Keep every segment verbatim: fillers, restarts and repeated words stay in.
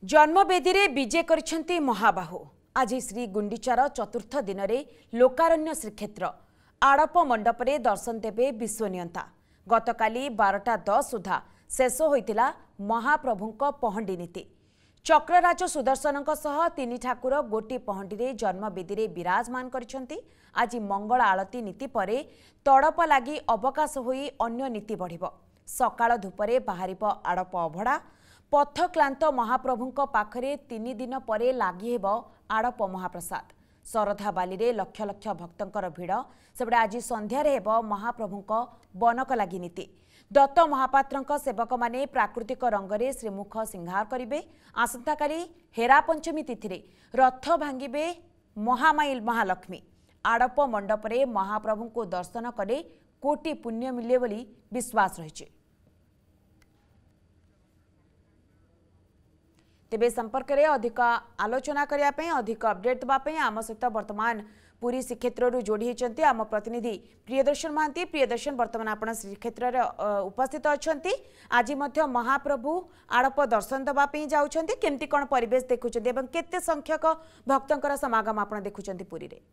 जन्मवेदी रे विजय करिसेंती महाबाहु। आज श्री गुंडीचार चतुर्थ दिन में लोकारण्य श्रीक्षेत्र आड़प मंडपरे दर्शन देवे विश्वनियंता। गतकाली बारटा दस सुधा शेष होइतिला महाप्रभुंक पहंडी नीति। चक्रराज सुदर्शन सह तीन ठाकुर गोटी पहंडी रे जन्मवेदी रे विराजमान करिसेंती। आज मंगल आलती नीति परे तड़प लगी अवकाश होई अन्य नीति बढ़िबो। सकाळ धूपरे बाहरिब आड़प अभड़ा। पथक्लांत महाप्रभुंक पाखरे तीन दिन परे लागि हेब आड़प महाप्रसाद। शरधा बाली रे लक्ष लक्ष भक्तंकर भिड़। सेबडे आज संध्यारे हेब महाप्रभुंक बनक लागि नीति। दत्त महापात्रंक सेवक माने प्राकृतिक रंगरे श्रीमुख सिंहार करिवे। आसंताकाली हेरा पंचमी तिथिरे रथ भांगिबे महामाइल महालक्ष्मी। आड़प मंडपरे महाप्रभुंको दर्शन कले कोटी पुण्य मिले बोली विश्वास रहिছে। तेबे संपर्क में अधिक आलोचना करने अधिक अपडेट देवाई आम सहित वर्तमान पुरी श्रीक्षेत्र जोड़ी होती आम प्रतिनिधि प्रियदर्शन महांती। प्रियदर्शन वर्तमान आप श्रीक्षेत्र उपस्थित अच्छा। आज महाप्रभु आड़प दर्शन देवाई जाऊँच केमती कौन परिवेश देखुं केते संख्यक भक्तों समागम आप देखुं पुरी रे?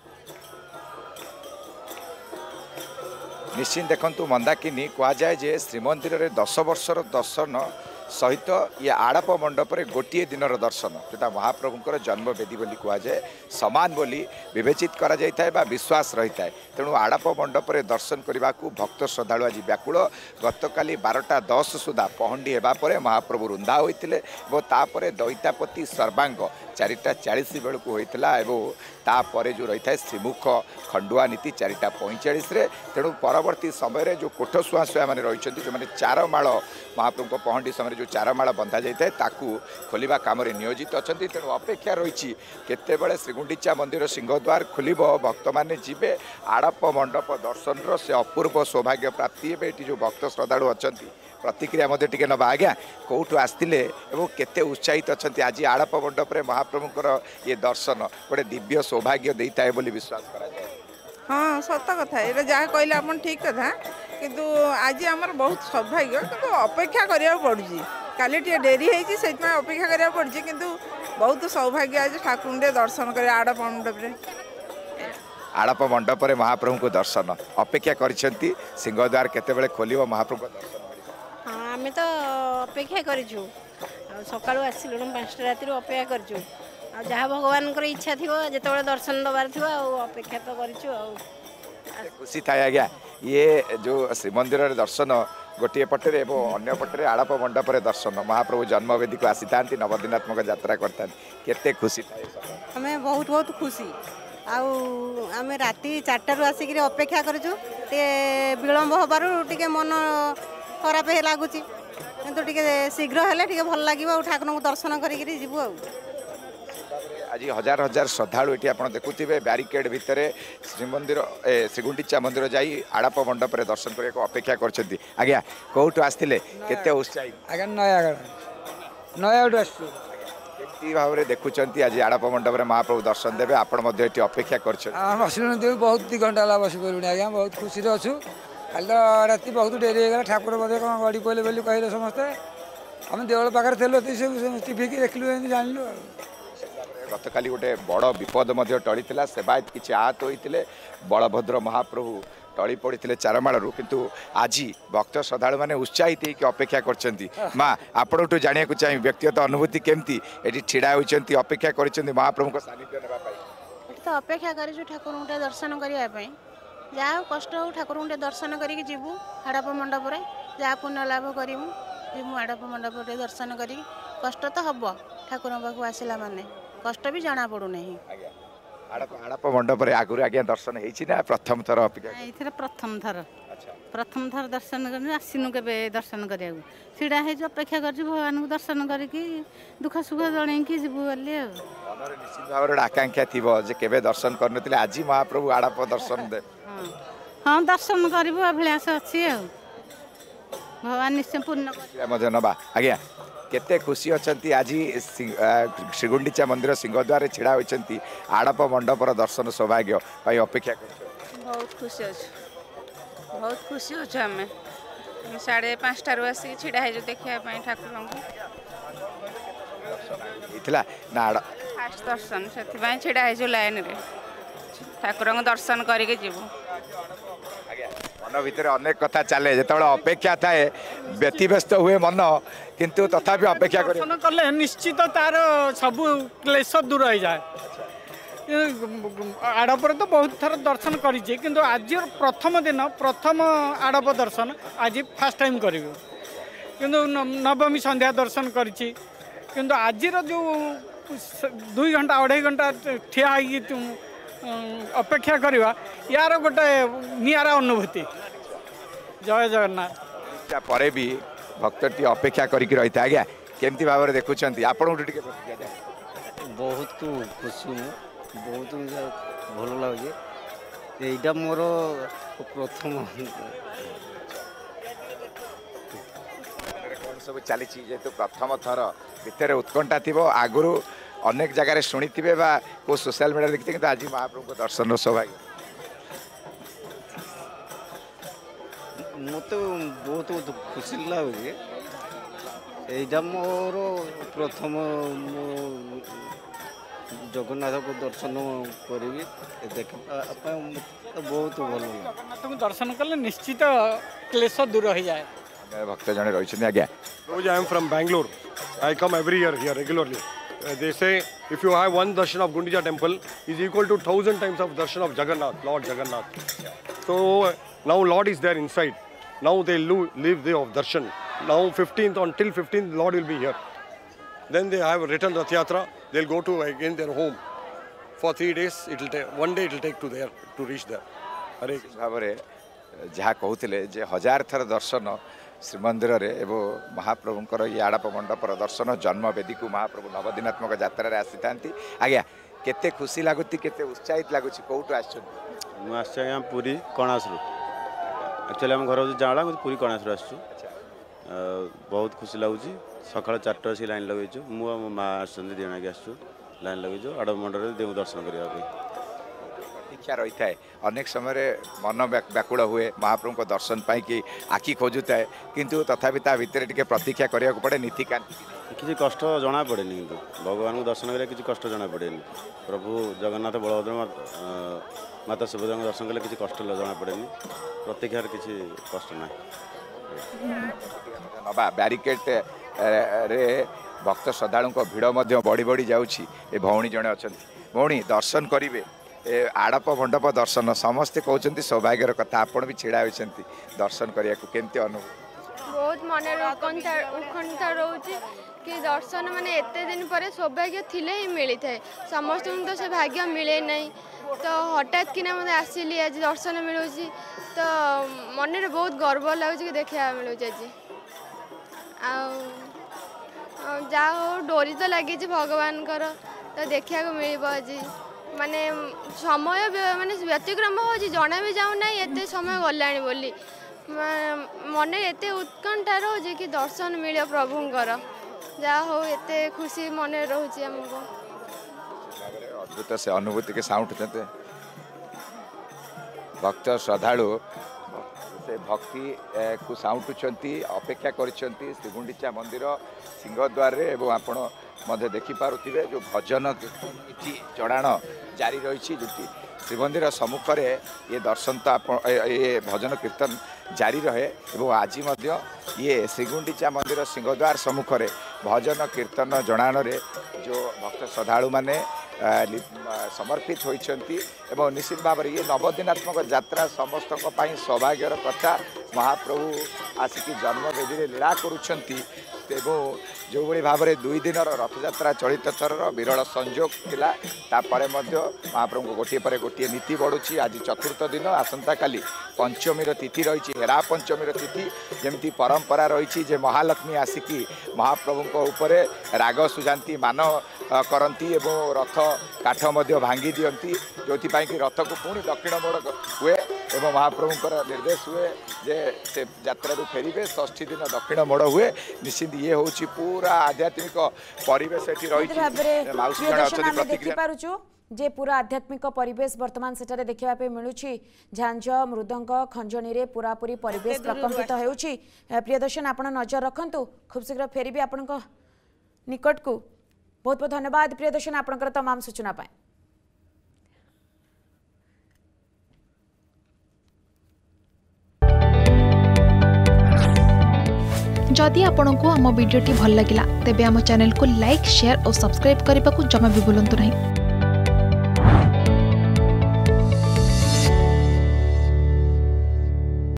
निश्चित देखु मंदाकिनी कहुए जे श्रीमंदिर में दस वर्षर दर्शन सहित ये आड़प मंडपरे गोटे दिन दर्शन जोटा महाप्रभुंर जन्मवेदी बोली कहुए सामान बोली विवेचित करा जाय बा विश्वास रही है। तेणु आड़प मंडपरे दर्शन करने को भक्त श्रद्धालु आज व्याकुल। गतकाली बारटा दस सुधा पहंडी होगापर महाप्रभु रुंदा होते तापर दैतापति सर्वांग चारिटा चालीस बेलू होता तापर जो रही है श्रीमुख खंडुआ नीति चारिटा पैंचाश। तेणु परवर्ती समय जो कोठ सुआ सुआ मैंने रही जो मैंने चार माड़ महाप्रभु पहंडी समय जो चार माड़ बंधा जाए ताकू खोलिबा काम नियोजित अच्छा। तेणु अपेक्षा रही केतेबेले श्रीगुंडीचा मंदिर सिंहद्वार खोल भक्त मैंने जीवे आड़प मंडप दर्शन से अपूर्व सौभाग्य प्राप्ति हे। ये जो भक्त श्रद्धालु अच्छा प्रतिक्रिया मध्य टिके नबा आज्ञा कौटू आसते केते उत्साहित अच्छा। आज आड़प मंडपरे महाप्रभुंर ये दर्शन गोटे दिव्य सौभाग्य देता है बोली विश्वास करा जाए। हाँ सत कथा ये जहाँ कहले आप ठीक कथा किंतु आज आमर बहुत सौभाग्य किंतु अपेक्षा करिया पड़ुची। काली टे डेरी होईची सेतमा अपेक्षा करिया पड़ुची किंतु बहुत सौभाग्य आज ठाकुर दर्शन करे आड़प मंडपरे। आड़प मंडपरे महाप्रभु को दर्शन अपेक्षा करिसेंती सिंहद्वार केतेबेले खोलिबो महाप्रभु दर्शन? हाँ आम तो अपेक्षा करूँ सकालू आसलु पाँचटा राति अपेक्षा करूँ जहाँ भगवान इच्छा थी जो दर्शन दबार थी अपेक्षा तो करूँ। खुशी था आज्ञा ये जो श्रीमंदिर दर्शन गोटे पटे अन्य पटे आड़प मंडपरे दर्शन महाप्रभु जन्मवेदी को आसी था नवदिनात्मक यात्रा करता केते खुशी था? हमें बहुत बहुत खुशी आम राति चार आसिक अपेक्षा करूँ विलम्ब हबार टे मन खराब लगुच कि शीघ्र हेल्ले भल लगे ठाकुर को दर्शन करी जीवु। आज हजार हजार श्रद्धालु ये आप देखुवे ब्यारिकेड भितर श्रीमंदिर श्रीगुंडीचा मंदिर जाई आड़प मंडपरे दर्शन करने को अपेक्षा करछंती। आज्ञा कौटू आसते केते उत्साही? आज्ञा नयागढ़ नयागढ़ आसु केमती भाव में देखुंत आज आड़प मंडपरे महाप्रभु दर्शन देवे आपण अपेक्षा कर बहुत दी घंटा बस पड़े आज्ञा बहुत खुशी अच्छु। कल तो राति बहुत डेरी हो ठाकुर बोधे कौन गड़ी पड़े बोली कहले समस्ते आम देवल पाखे थे सब टीवी की देखलु जानलु। गतकाली गोटे बड़ विपद टली सेवायत किसी आहत होते बलभद्र महाप्रभु टली पड़ते चारमाड़ू किंतु आज भक्त श्रद्धालु मैंने उत्साहित होकर अपेक्षा कर माँ आपण जाना चाहिए व्यक्तिगत अनुभूति केमती ये ठिड़ा होती अपेक्षा कर महाप्रभु सानिध्य नापी तो अपेक्षा कर ठाकुर दर्शन करने जहाँ कष्ट हो ठाकुर दर्शन करके जीवु आड़प मंडप जहाँ पुण्य लाभ करूँ जीवु आड़प मंडप दर्शन कर कष्ट तो हम ठाकुर पाक आसला माने कष्ट भी जना पड़ूना। आड़प मंडप आगुरी आज्ञा दर्शन होना प्रथम थर अपेक्षा प्रथम थर प्रथम थर दर्शन कर आसनु के दर्शन करा सीढ़ा है अपेक्षा कर भगवान को दर्शन करके दुख सुख जन की जीवु बोली निश्चित भाव में आकांक्षा थी केवे दर्शन कर आज महाप्रभु आड़प दर्शन दे। हाँ दर्शन करूँ अभिलाष अच्छी भगवान निश्चय पूर्ण नवा। आज्ञा केते खुशी अच्छा आज श्रीगुंडीचा मंदिर सिंहद्वार छिड़ा होती आड़प मंडपर दर्शन सौभाग्य अपेक्षा कर बहुत खुशी अच्छे बहुत खुशी अच्छे आम साढ़े पाँचटारू आसिक छिड़ा है देखा ठाकुर थिला ना आड़ फास्ट दर्शन से छिड़ा हो लाइन रे ठाकुर दर्शन करके जीवु मन भितर अनेक कथा चले जो अपेक्षा थाए व्यतिव्यस्त हुए मन किंतु तथापि अपेक्षा कर दर्शन कले निश्चित तार सब क्लेश दूर हो जाए आड़प तो बहुत थर दर्शन कर आज प्रथम दिन प्रथम आड़प दर्शन आज फास्ट टाइम करी किंतु नवमी संध्या दर्शन करी किंतु आज जो दुई घंटा अढ़ाई घंटा ठिया अपेक्षा करवा यार गोटे निरा अनुभूति जय जगन्नाथ पर भी भक्तटी अपेक्षा करके रही था आज्ञा केमती भाव में देखुं आपण बहुत खुशी हूँ बहुत भल लगे यहाँ मोर प्रथम सब चली जेहेतु प्रथम थर भितर उत्कंठा थी आगुरी अनेक जगह शुणी थे को सोशल मीडिया देखते कि आज महाप्रभु दर्शन सौभाग्य मत बहुत खुशी लगे यहाँ मोर प्रथम जगन्नाथ को दर्शन करी देख बहुत भल लगे दर्शन कले निश्चित क्लेश दूर हो जाए भक्त जन रही आज्ञा I am from Bangalore. I come every year here regularly. Uh, they say if you have one darshan of Gundicha temple is equal to thousand times of darshan of Jagannath, Lord Jagannath. So uh, now Lord is there inside. Now they lo- leave day of darshan. Now fifteenth until fifteenth Lord will be here. Then they have return Rath Yatra. They'll go to again their home for three days. It will take one day. It will take to there to reach there. Hare भाव जहाँ कहते जे हजार थर दर्शन श्रीमंदिर एवं महाप्रभुंर ये आड़प मंडपर दर्शन जन्मवेदी को महाप्रभु नवदिनात्मक यात्रा आसी था आज्ञा केते खुशी लगुच केते उत्साहित लगुच कौटू आज्ञा पूरी कणासरू एक्चुअली आम घर हूँ जाला पूरी कणासरू आसु बहुत खुशी लगुच सका चार्ट आसिक लाइन लगे मुझे मो माँ आसुँच दिजण की आसु लाइन लगे आड़प मंडल देव दर्शन करने प्रतीक्षा रही है अनेक समय मन व्याकुल हुए महाप्रभु को दर्शन पाई कि आखि खोजुता है किंतु तथापि ता भितर टिके प्रतीक्षा करिया को पड़े नीतिकांति किसी कष्ट जना पड़े किंतु भगवान को दर्शन करें किसी कष्ट जना पड़े प्रभु जगन्नाथ बलभद्र माता सुभद्रा को दर्शन कले किसी कष्ट जना पड़े प्रतीक्षार किसी कष्ट ना नवा ब्यारिकेड रे भक्त श्रद्धालु भिड़ बढ़ी बढ़ी जाऊँगी ए भौणी जड़े अच्छा भौणी दर्शन करेंगे ए आड़प मंडप दर्शन समस्ते कहते सौभाग्यर कथा आपण भी छिड़ा होती दर्शन करने को केमती अनुभव बहुत मन उत्कंठा उत्कंठा रोचे कि दर्शन माने एते दिन पर सौभाग्य थिले ही मिली थाए समस्त तो से भाग्य मिले नहीं तो हठात कि मत आसिली आज दर्शन मिलूँ तो मन में बहुत गर्व लगुच कि देखा मिलूँ आज जा हो डोरी तो लगी भगवान तो देखा मिल आज माने समय माने व्यतिक्रम हो जना भी जाऊना एत समय गलानी बोली मन एत उत्कंठा रोचे कि दर्शन मिले प्रभुंर जा हो एत खुशी मन रोचे आमको अद्भुत से अनुभूति के साउंड भक्त श्रद्धालु से भक्ति को साउंटुंट अपेक्षा कर श्रीगुंडीचा मंदिर सिंहद्वार एवं आपण मध्य देखिपे जो भजन कीर्तन चढ़ाण जारी रही जो श्रीमंदिर सम्मुख में ये दर्शन तो आप ये भजन कीर्तन जारी रहे एवं आज ये श्रीगुंडीचा मंदिर सिंहद्वार सम्मुख में भजन कीर्तन जड़ाण जो भक्त श्रद्धालु माने समर्पित होती निश्चित भाव में ये नवदिनात्मक यात्रा समस्त सौभाग्यर कथा महाप्रभु आसिक जन्मवेदी लीला करुँच जो भाई भाव में दुई दिन रथयात्रा चलित थर विरल संजोग थिला तापरे महाप्रभु को गोटे पर गोटे नीति बढ़ुची आज चतुर्थ दिन आसंता काली पंचमी तिथि रही हेरा पंचमी तिथि जमी परंपरा रही जे महालक्ष्मी आसिकी महाप्रभु उपर राग सुझाती मान करती एवं रथ काठ भांगी दियंती जो कि रथ को पुणी दक्षिण मोड़ हुए एवं महाप्रभुंर निर्देश हुए जे से यात्रा फेरबे षष्ठी दिन दक्षिण मोड़ हुए निश्चित ये हूँ पूरा आध्यात्मिक परिवेश देखिपुँ जे पूरा आध्यात्मिक परिवेश वर्तमान सेठारे देखा मिलूँ झांझ मृदंग खंजनी रे पूरा पूरी परिवेश प्रकम्पित होउछि प्रियदर्शन आपण नजर रखंतु खूब शीघ्र फेरबी आपण निकट को बहुत बहुत धन्यवाद प्रियदर्शन आपनकर तमाम सूचना पाए। जदि आपंक आम भिडी भल लगा तेब आम चैनल को लाइक शेयर और सब्सक्राइब करने को जमा भी भूलु नहीं।